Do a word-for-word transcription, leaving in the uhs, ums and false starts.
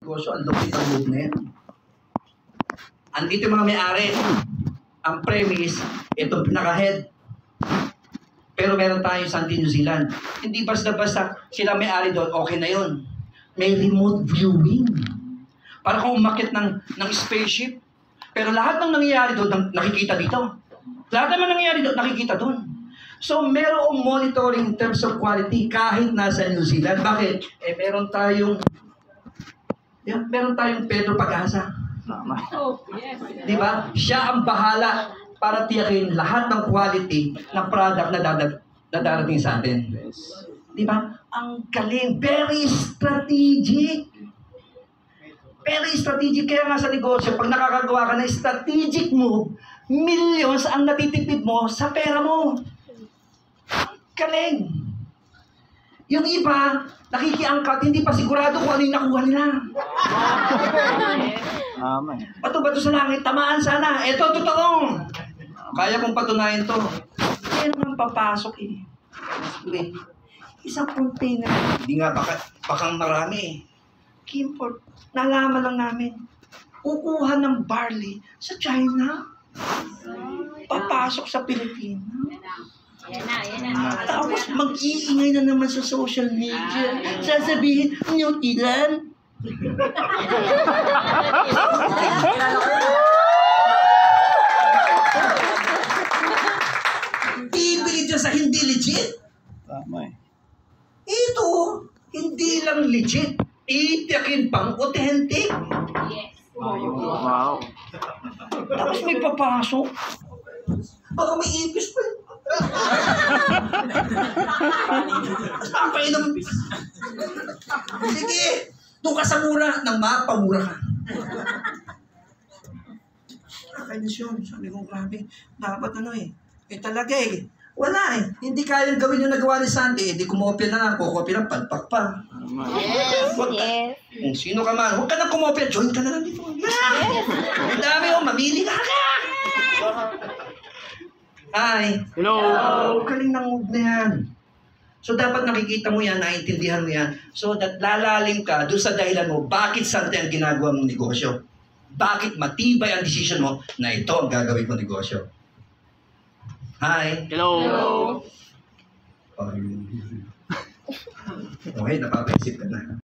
negosyo, ang lupit ang move na yan. Andito yung mga may-ari. Ang premise, itong pinaka-head. Pero meron tayong Santi New Zealand. Hindi basta-basta sila may-ari doon, okay na yun. May remote viewing. Para kung umakit ng, ng spaceship. Pero lahat ng nangyayari doon, nakikita dito. Lahat naman nangyayari doon, nakikita doon. So, merong monitoring in terms of quality kahit nasa New Zealand. Bakit? Eh, meron tayong yan, meron tayong Pedro Pag-asa. Oh, yes. Di ba? Siya ang bahala para tiyakin lahat ng quality ng product na, dadag, na darating sa atin. Di ba? Ang galing. Very strategic. Very strategic. Kaya nga sa negosyo, pag nakakagawa ka ng strategic move, millions ang natitipid mo sa pera mo. Galing. Yung iba, nakikiangkat, hindi pa sigurado kung ano yung nakuha nila. Amen. Bato-bato sa langit, tamaan sana. Ito, totoo. Kaya kong patunayan to. Kaya naman papasok eh. Wait. Isang container. Hindi nga, baka, bakang marami eh. Kimport. Nalaman lang namin. Kukuha ng barley sa China. Papasok sa Pilipinas. Yan na, yan na. Tapos mag-iingay na naman sa social media. Sasabihin, New Zealand. Bibili dyan sa hindi legit. Tama eh. Ito, hindi lang legit. Itiyakin pang authentic. Yes. Wow. Tapos may papasok. Baka may ipis pa. Mas papainom. Sige, doon ka sa mura nang mapamura ka. Nakakainis yun. Sabi ko, grabe. Dapat ano eh. Eh talaga eh. Wala eh. Hindi kayang gawin yung nagawa ni Santi. Eh di kumopya na lang. Kukopya lang. Palpak pa. Yes, Huwag ka- yes. Kung sino ka man. Huwag ka nang kumopya. Join ka na lang dito. Yes. Ang dami oh. Mamili ka ka. Hi. Hello. Oh, galing ng move na yan. So, dapat nakikita mo yan, naiintindihan mo yan. So, that lalalim ka doon sa dahilan mo, bakit Santi ang ginagawa mong negosyo? Bakit matibay ang decision mo na ito ang gagawin mong negosyo? Hi. Hello. Okay, napapaisip ka na.